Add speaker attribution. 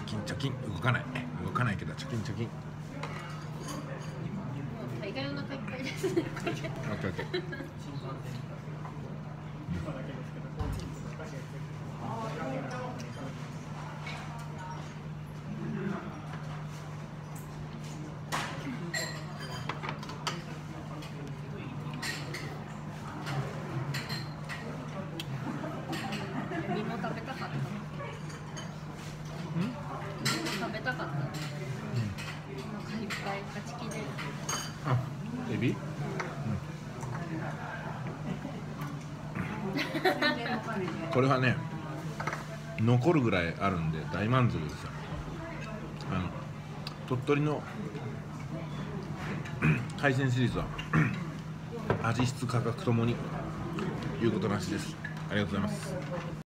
Speaker 1: キンチョキン、動かないけどチョキンチョキン。
Speaker 2: 大概お腹いっぱいですね。
Speaker 1: オッケーオッケー。
Speaker 2: 身も食べたかった。食べたかった。お腹いっぱい勝ち気で。
Speaker 1: あ、エビ？これはね、残るぐらいあるんで大満足ですよ。鳥取の海鮮シリーズは味質価格ともにいうことなしです。ありがとうございます。